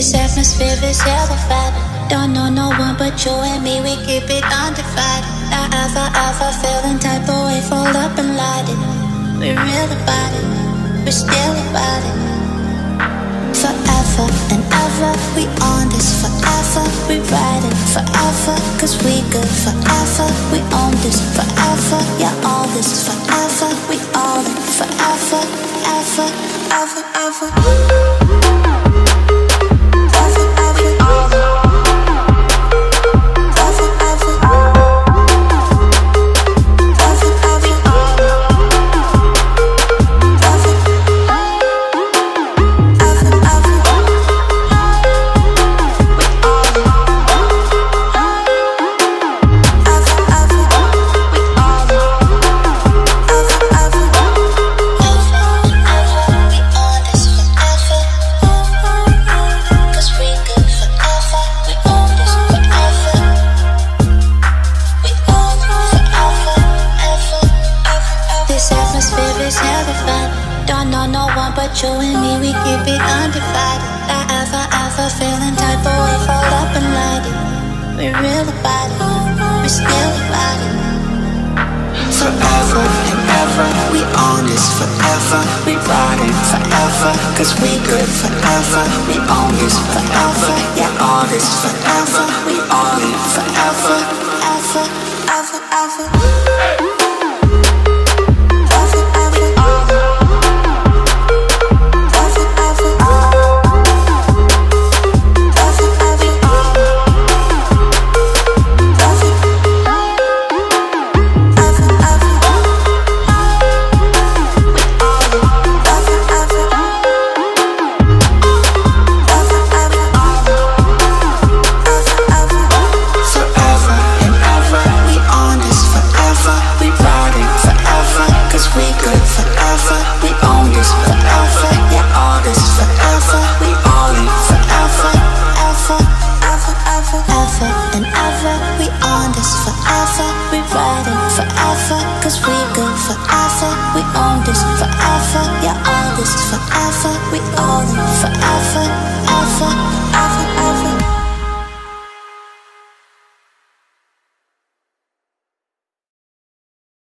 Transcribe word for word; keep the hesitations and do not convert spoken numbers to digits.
This atmosphere is hella vibing. Don't know no one but you and me, we keep it undivided. Now ever, ever feeling type of way, fold up and light it. We're real about it, we're still about it. Forever and ever, we on this forever. We ride it forever, cause we good forever. We own this forever, yeah, all this forever. We all in forever, ever, ever, ever. You and me, we keep it undivided. Not ever, ever feeling type of way, fold up and light it. We're real about it, we're still about it. Forever and ever, we own this forever. We ride it forever, cause we good forever. We own this forever, yeah, all this forever. We all in forever, ever, ever, ever. Forever, yeah, all this forever. We all in forever, ever, ever.